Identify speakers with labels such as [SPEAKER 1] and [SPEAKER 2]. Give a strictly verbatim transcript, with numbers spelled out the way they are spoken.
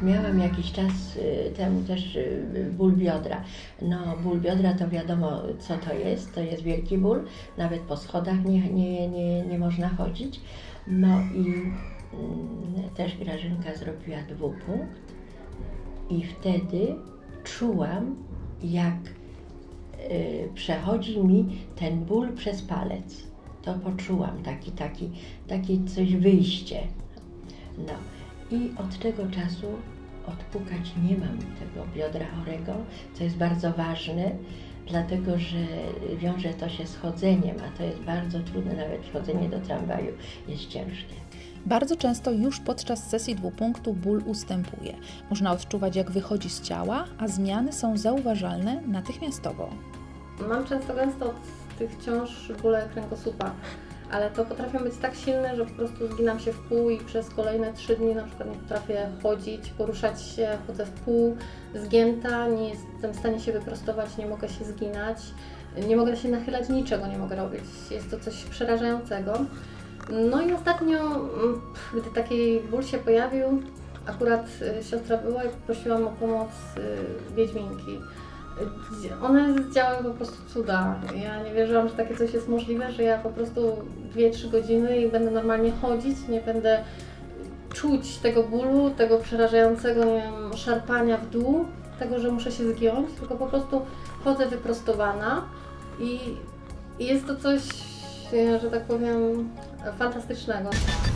[SPEAKER 1] Miałam jakiś czas temu też ból biodra. No ból biodra to wiadomo co to jest, to jest wielki ból, nawet po schodach nie, nie, nie, nie można chodzić. No i mm, też Grażynka zrobiła dwupunkt i wtedy czułam, jak y, przechodzi mi ten ból przez palec. To poczułam, taki, taki, taki coś wyjście. No i od tego czasu odpukać nie mam tego biodra chorego, co jest bardzo ważne, dlatego że wiąże to się z chodzeniem, a to jest bardzo trudne, nawet wchodzenie do tramwaju jest ciężkie.
[SPEAKER 2] Bardzo często już podczas sesji dwupunktu ból ustępuje. Można odczuwać, jak wychodzi z ciała, a zmiany są zauważalne natychmiastowo.
[SPEAKER 3] Mam często gęsto od tych ciąż bóle kręgosłupa, ale to potrafią być tak silne, że po prostu zginam się w pół i przez kolejne trzy dni na przykład nie potrafię chodzić, poruszać się, chodzę w pół, zgięta, nie jestem w stanie się wyprostować, nie mogę się zginać, nie mogę się nachylać, niczego nie mogę robić. Jest to coś przerażającego. No i ostatnio, gdy taki ból się pojawił, akurat siostra była i poprosiłam o pomoc wiedźminki. One działają po prostu cuda. Ja nie wierzyłam, że takie coś jest możliwe, że ja po prostu dwie trzy godziny i będę normalnie chodzić, nie będę czuć tego bólu, tego przerażającego, nie wiem, szarpania w dół, tego, że muszę się zgiąć, tylko po prostu chodzę wyprostowana i, i jest to coś, że tak powiem, fantastycznego.